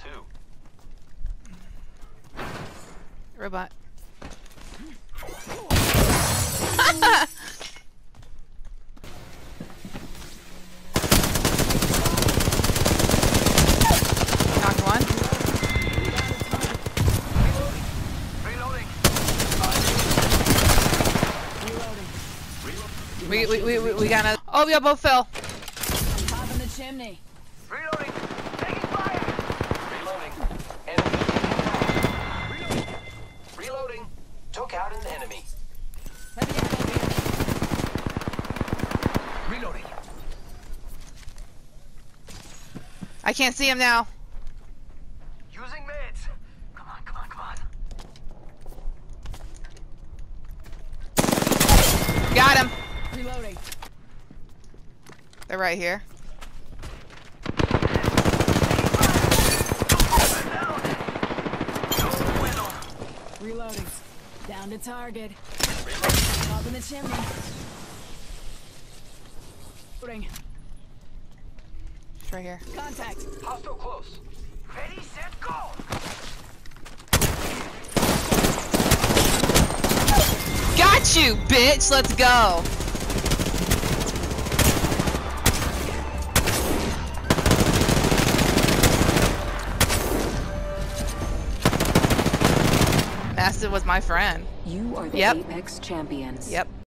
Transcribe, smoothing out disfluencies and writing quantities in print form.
too. Robot. Knocked one. Reloading. We got a. Oh, we both fell. Top in the chimney. Reloading. Taking fire. Reloading. Enemy. Reloading. Reloading. Took out an enemy. Heavy ammo here. Reloading. I can't see him now. Using meds. Come on, come on, come on. Got him. Reloading. They're right here. Reloading. Down to target. Top in the chimney. Reloading. It's right here. Contact. Hostile close. Ready, set, go. Got you, bitch. Let's go. Mastiff was my friend. You are the Yep. Apex champions. Yep.